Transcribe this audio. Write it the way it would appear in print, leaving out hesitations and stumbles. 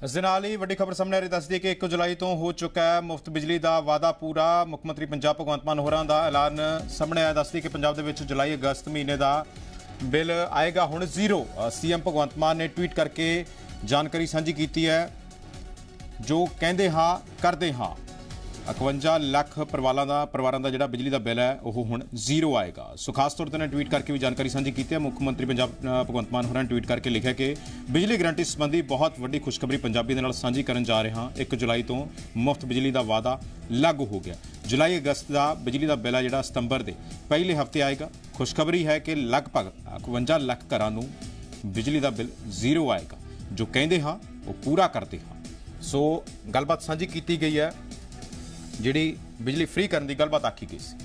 इस दे नाल ही वड्डी खबर सामने आ रही दस दी कि 1 जुलाई तो हो चुका है मुफ्त बिजली का वादा पूरा। मुख मंत्री पंजाब भगवंत मान होरां दा ऐलान सामने आया। दस दी कि पंजाब दे विच जुलाई अगस्त महीने का बिल आएगा हुण जीरो। सीएम भगवंत मान ने ट्वीट करके जानकारी साझी की है, जो कहते हाँ करते हाँ। 51 लाख परिवारों का जिहड़ा बिजली का बिल है वह हुण जीरो आएगा। सो खास तौर पर ट्वीट करके भी जानकारी साझी की है। मुख्य मंत्री पंजाब भगवंत मान होरां ने ट्वीट करके लिखा कि बिजली गारंटी संबंधी बहुत वड्डी खुशखबरी पंजाबी दे नाल साझी करन जा रहे हाँ। 1 जुलाई तो मुफ्त बिजली का वादा लागू हो गया। जुलाई अगस्त का बिजली का बिल है जिहड़ा सितंबर के पहले हफ्ते आएगा। खुशखबरी है कि लगभग 51 लाख घरां नूं बिजली का बिल जीरो आएगा। जो कहते हाँ वो पूरा करते हाँ। सो गलबात साझी की गई है, जिहड़ी बिजली फ्री करने की गलबात आखी गई सी।